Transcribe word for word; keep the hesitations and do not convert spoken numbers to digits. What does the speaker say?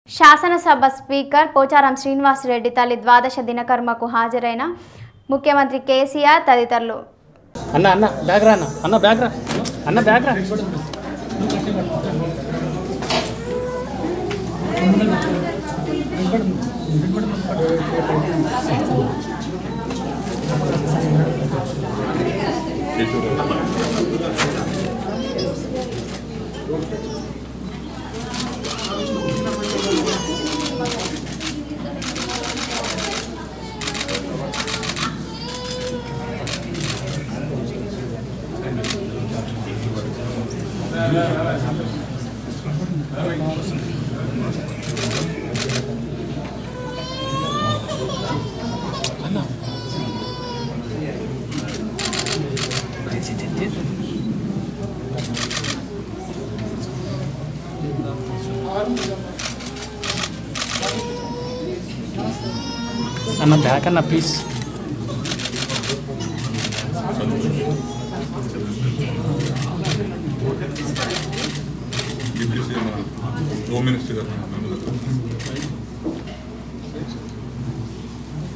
శాసనసభ స్పీకర్ పోచారం శ్రీనివాస్ రెడ్డి తల్లి ద్వాదశ దినకర్మకు హాజరైన ముఖ్యమంత్రి కేసీఆర్ తదితరులు. అన్న అన్న బ్యాగ్ రా అన్న అన్న బ్యాగ్ రా అన్న బ్యాగ్ రా అన్న బ్యాక్ అన్న ప్లీజ్. హోమ్ మినిస్టర్ గారు